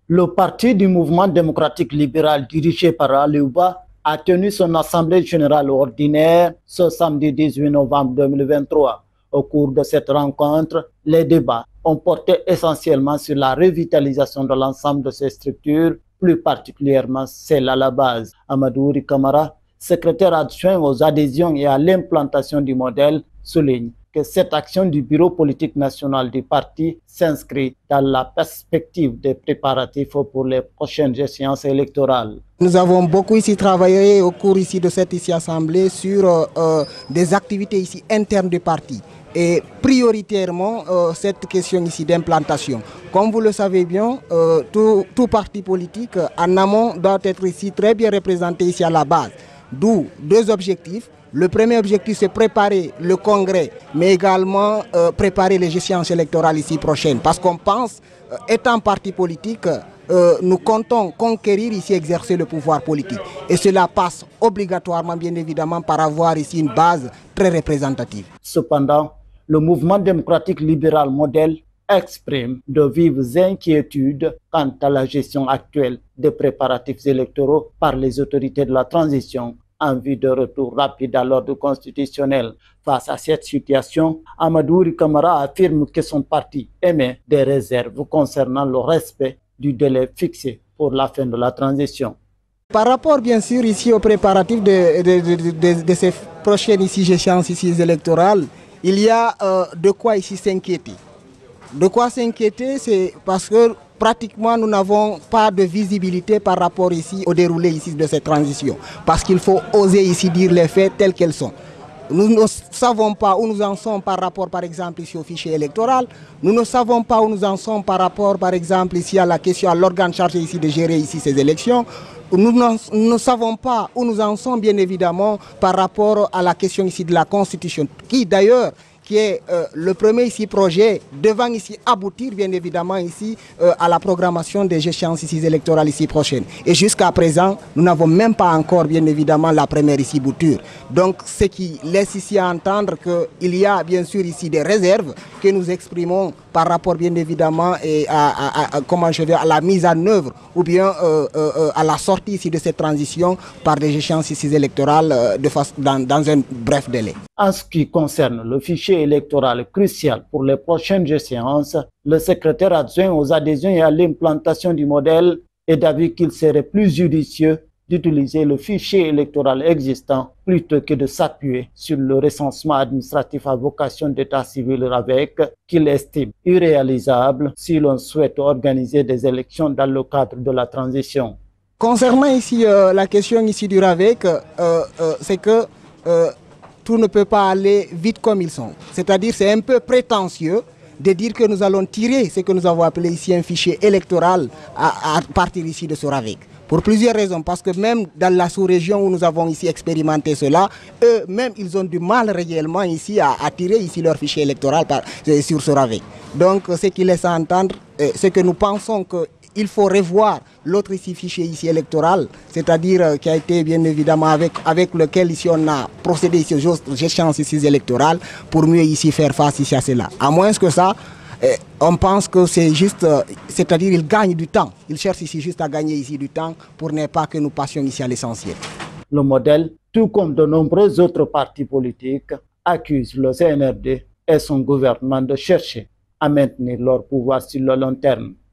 Le parti du mouvement démocratique libéral dirigé par Aliouba a tenu son assemblée générale ordinaire ce samedi 18 novembre 2023. Au cours de cette rencontre, les débats ont porté essentiellement sur la revitalisation de l'ensemble de ces structures, plus particulièrement celle à la base. Amadou Kamara, secrétaire adjoint aux adhésions et à l'implantation du modèle, souligne que cette action du bureau politique national du parti s'inscrit dans la perspective des préparatifs pour les prochaines échéances électorales. Nous avons beaucoup ici travaillé au cours ici de cette assemblée sur des activités ici internes du parti et prioritairement cette question ici d'implantation. Comme vous le savez bien, tout parti politique en amont doit être ici très bien représenté ici à la base. D'où deux objectifs. Le premier objectif, c'est préparer le congrès, mais également préparer les échéances électorales ici prochaines. Parce qu'on pense, étant parti politique, nous comptons conquérir ici, exercer le pouvoir politique. Et cela passe obligatoirement, bien évidemment, par avoir ici une base très représentative. Cependant, le mouvement démocratique libéral modèle exprime de vives inquiétudes quant à la gestion actuelle des préparatifs électoraux par les autorités de la transition en vue de retour rapide à l'ordre constitutionnel. Face à cette situation, Amadou Kamara affirme que son parti émet des réserves concernant le respect du délai fixé pour la fin de la transition. Par rapport bien sûr ici aux préparatifs de ces prochaines échéances électorales, il y a de quoi ici s'inquiéter. De quoi s'inquiéter, c'est parce que pratiquement nous n'avons pas de visibilité par rapport ici au déroulé ici de cette transition. Parce qu'il faut oser ici dire les faits tels qu'elles sont. Nous ne savons pas où nous en sommes par rapport par exemple ici au fichier électoral. Nous ne savons pas où nous en sommes par rapport par exemple ici à la question à l'organe chargé ici de gérer ici ces élections. Nous ne savons pas où nous en sommes bien évidemment par rapport à la question ici de la Constitution qui d'ailleurs qui est le premier ici projet devant ici aboutir bien évidemment ici à la programmation des échéances ici électorales ici prochaines. Et jusqu'à présent, nous n'avons même pas encore bien évidemment la première ici bouture. Donc ce qui laisse ici entendre qu'il y a bien sûr ici des réserves que nous exprimons par rapport bien évidemment et à la mise en œuvre ou bien à la sortie ici de cette transition par des échéances ici électorales dans un bref délai. En ce qui concerne le fichier électoral crucial pour les prochaines échéances, le secrétaire adjoint aux adhésions et à l'implantation du modèle est d'avis qu'il serait plus judicieux d'utiliser le fichier électoral existant plutôt que de s'appuyer sur le recensement administratif à vocation d'état civil RAVEC qu'il estime irréalisable si l'on souhaite organiser des élections dans le cadre de la transition. Concernant ici la question ici du RAVEC, c'est que tout ne peut pas aller vite comme ils sont. C'est-à-dire c'est un peu prétentieux de dire que nous allons tirer ce que nous avons appelé ici un fichier électoral à partir ici de ce RAVEC. Pour plusieurs raisons, parce que même dans la sous-région où nous avons ici expérimenté cela, eux-mêmes ils ont du mal réellement ici à tirer ici leur fichier électoral sur ce RAVEC. Donc ce qui laisse entendre, c'est que nous pensons qu'il faut revoir l'autre fichier ici électoral, c'est-à-dire qui a été bien évidemment avec lequel ici on a procédé ici aux échéances ici électorales pour mieux ici faire face ici à cela. À moins que ça, on pense que c'est juste, c'est-à-dire il gagne du temps. Il cherche ici juste à gagner ici du temps pour ne pas que nous passions ici à l'essentiel. Le modèle, tout comme de nombreux autres partis politiques, accuse le CNRD et son gouvernement de chercher à maintenir leur pouvoir sur le long terme.